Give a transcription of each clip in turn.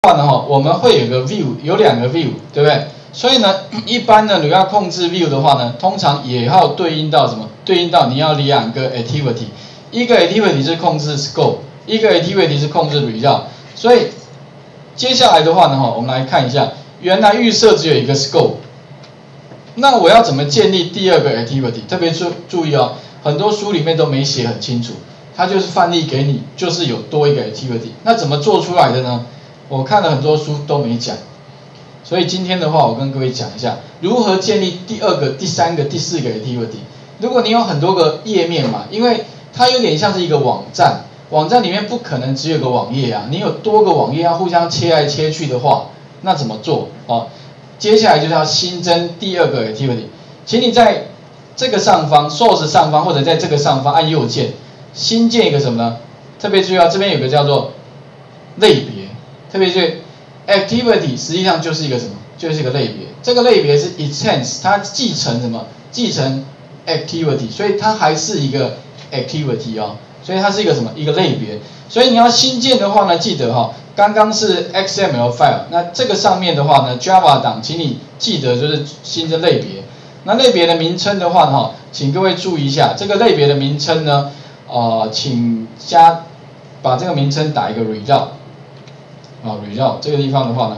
话呢，我们会有个 view， 有两个 view， 对不对？所以呢，一般呢，你要控制 view 的话呢，通常也要对应到什么？对应到你要两个 activity， 一个 activity 是控制 scope， 一个 activity 是控制 result。所以接下来的话呢，我们来看一下，原来预设只有一个 scope， 那我要怎么建立第二个 activity？ 特别注意哦，很多书里面都没写很清楚，它就是范例给你，就是有多一个 activity， 那怎么做出来的呢？我看了很多书都没讲，所以今天的话，我跟各位讲一下如何建立第二个、第三个、第四个 activity。如果你有很多个页面嘛，因为它有点像是一个网站，网站里面不可能只有个网页啊，你有多个网页要互相切来切去的话，那怎么做？接下来就是要新增第二个 activity， 请你在这个上方 source 上方或者在这个上方按右键，新建一个什么呢？特别注意这边有个叫做类别。特别是 activity 实际上就是一个什么？就是一个类别。这个类别是 extends， 它继承什么？继承 activity， 所以它还是一个 activity 哦。所以它是一个什么？一个类别。所以你要新建的话呢，记得刚刚是 XML file， 那这个上面的话呢 ，Java 档，请你记得就是新增类别。那类别的名称的话呢，请各位注意一下，这个类别的名称呢，请把这个名称打一个 result。result 这个地方的话呢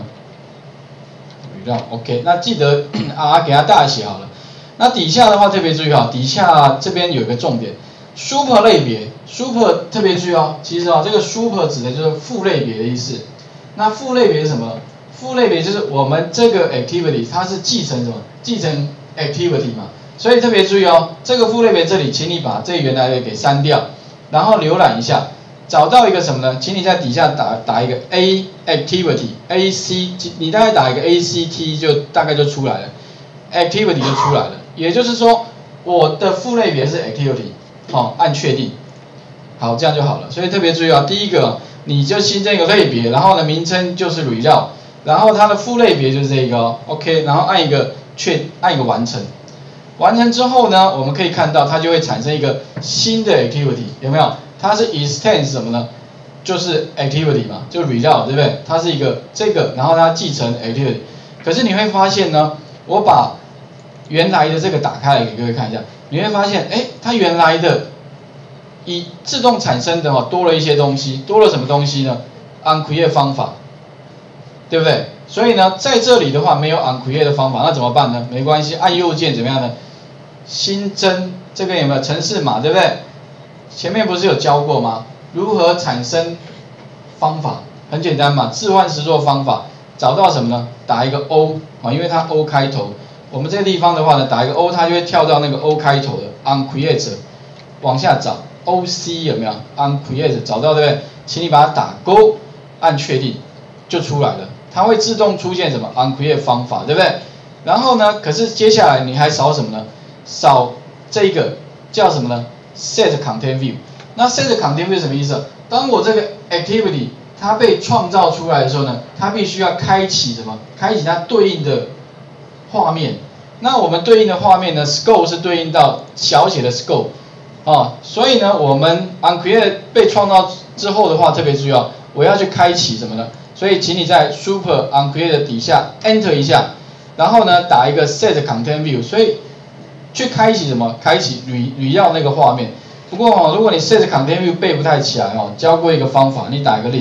，result OK， 那记得给它大写好了。那底下的话特别注意底下这边有一个重点 ，super 类别 ，super 特别注意其实这个 super 指的就是副类别的意思。那副类别是什么？副类别就是我们这个 activity 它是继承什么？继承 activity 嘛。所以特别注意这个副类别这里，请你把这原来的给删掉，然后浏览一下。找到一个什么呢？请你在底下打一个 A activity AC， 你大概打一个 ACT 就大概就出来了 ，activity 就出来了。也就是说，我的副类别是 activity， 按确定，好，这样就好了。所以特别注意第一个你就新增一个类别，然后呢名称就是 result， 然后它的副类别就是这个OK， 然后按一个完成。完成之后呢，我们可以看到它就会产生一个新的 activity， 有没有？它是 extends 什么呢？就是 activity 嘛，就 result 对不对？它是一个这个，然后它继承 activity。可是你会发现呢，我把原来的这个打开来给各位看一下，你会发现，它原来的以自动产生的多了一些东西，多了什么东西呢 ？uncreate 方法，对不对？所以呢，在这里的话没有 uncreate 的方法，那怎么办呢？没关系，按右键怎么样呢？新增这边有没有程式码，对不对？前面不是有教过吗？如何产生方法？很简单嘛，置换实作方法，找到什么呢？打一个 O 因为它 O 开头。我们这个地方的话呢，打一个 O， 它就会跳到那个 O 开头的 uncreate， 往下找 OC 有没有 uncreate 找到对不对？请你把它打勾，按确定就出来了。它会自动出现什么 uncreate 方法，对不对？然后呢，可是接下来你还少什么呢？少这个叫什么呢？set content view， 那 set content view 什么意思？当我这个 activity 它被创造出来的时候呢，它必须要开启什么？开启它对应的画面。那我们对应的画面呢 ，scope 是对应到小写的 scope， 所以呢，我们 uncreate 被创造之后的话，特别注意我要去开启什么呢？所以请你在 super uncreate 底下 enter 一下，然后呢打一个 set content view， 所以去开启什么？开启result那个画面。不过如果你 set content view 背不太起来教过一个方法，你打一个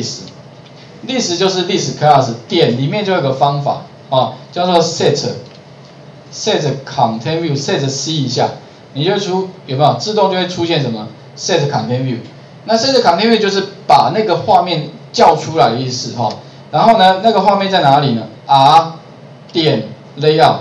list 就是 list class 点里面就有个方法叫做 set content view set C 一下，你就有没有自动就会出现什么 set content view？ 那 set content view 就是把那个画面叫出来的意思然后呢，那个画面在哪里呢 ？R 点 layout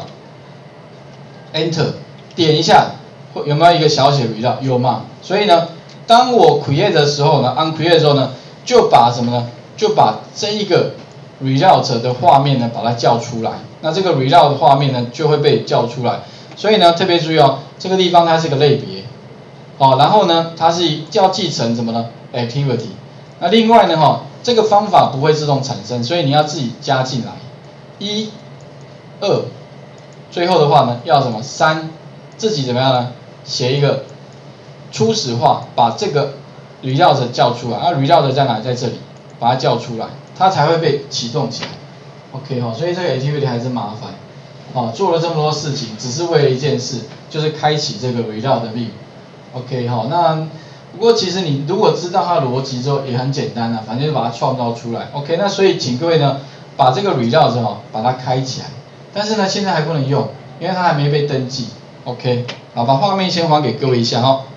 enter。点一下，有没有一个小写 result？ 有嘛？所以呢，当我 create 的时候呢 ，uncreate 的时候呢，就把什么呢？就把这一个 result 的画面呢，把它叫出来。那这个 result 的画面呢，就会被叫出来。所以呢，特别注意这个地方它是个类别，然后呢，它是要继承什么呢 ？activity。那另外呢，这个方法不会自动产生，所以你要自己加进来。1、2，最后的话呢，要什么3。自己怎么样呢？写一个初始化，把这个result叫出来。result在哪里？在这里，把它叫出来。 它才会被启动起来。OK 所以这个 activity 还是麻烦。做了这么多事情，只是为了一件事，就是开启这个 reload view。OK 那不过其实你如果知道它的逻辑之后，也很简单反正就把它创造出来。OK 那所以请各位呢，把这个 reload 把它开起来。但是呢，现在还不能用，因为它还没被登记。OK 好，把画面先还给各位一下